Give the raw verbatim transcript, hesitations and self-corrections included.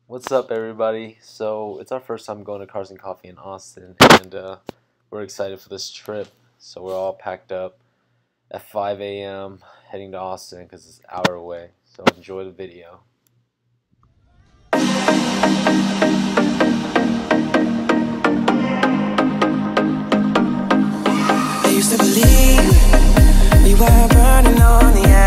What's up, everybody? So it's our first time going to Cars and Coffee in Austin, and uh, we're excited for this trip. So we're all packed up at five A M heading to Austin because it's an hour away. So enjoy the video. I used to believe we were burning on the